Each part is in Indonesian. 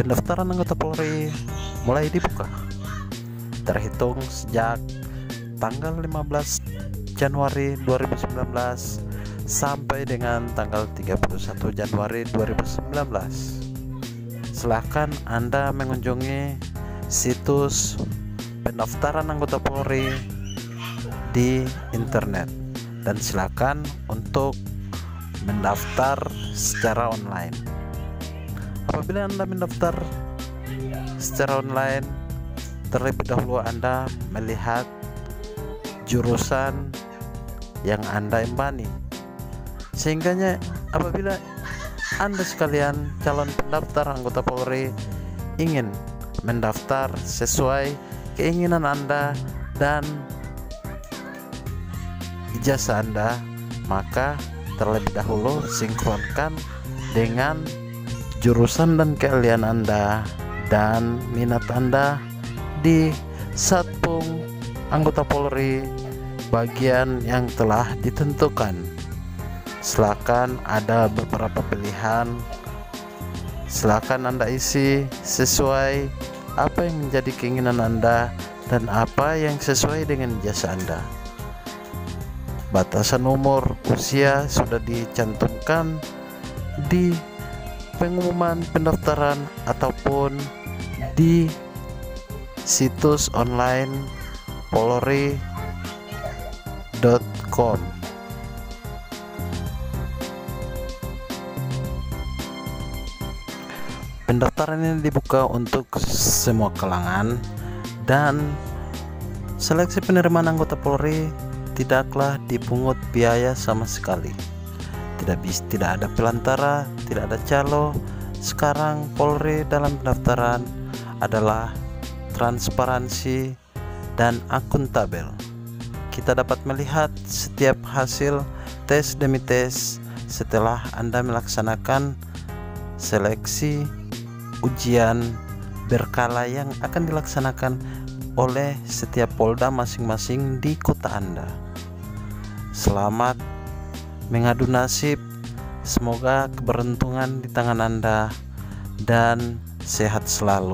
Pendaftaran anggota Polri mulai dibuka terhitung sejak tanggal 15 Januari 2019 sampai dengan tanggal 31 Januari 2019. Silakan Anda mengunjungi situs pendaftaran anggota Polri di internet dan silakan untuk mendaftar secara online. Apabila Anda mendaftar secara online, terlebih dahulu Anda melihat jurusan yang Anda embani, sehingganya apabila Anda sekalian calon pendaftar anggota Polri ingin mendaftar sesuai keinginan Anda dan ijazah Anda, maka terlebih dahulu sinkronkan dengan jurusan dan keahlian Anda dan minat Anda di Satpung anggota Polri bagian yang telah ditentukan. Silakan, ada beberapa pilihan, silakan Anda isi sesuai apa yang menjadi keinginan Anda dan apa yang sesuai dengan ijazah Anda. Batasan umur usia sudah dicantumkan di pengumuman pendaftaran ataupun di situs online polri.com. Pendaftaran ini dibuka untuk semua kalangan dan seleksi penerimaan anggota Polri tidaklah dipungut biaya sama sekali. Tidak ada pelantara, tidak ada calo. Sekarang Polri dalam pendaftaran adalah transparansi dan akuntabel. Kita dapat melihat setiap hasil tes demi tes setelah Anda melaksanakan seleksi ujian berkala yang akan dilaksanakan oleh setiap Polda masing-masing di kota Anda. Selamat mengadu nasib, semoga keberuntungan di tangan Anda dan sehat selalu.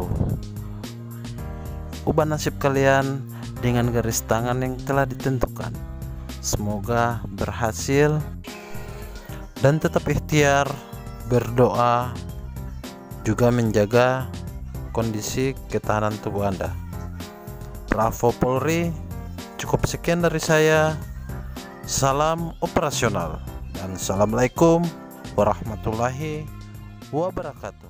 Ubah nasib kalian dengan garis tangan yang telah ditentukan. Semoga berhasil dan tetap ikhtiar, berdoa, juga menjaga kondisi ketahanan tubuh Anda. Bravo Polri. Cukup sekian dari saya. Salam operasional dan assalamualaikum warahmatullahi wabarakatuh.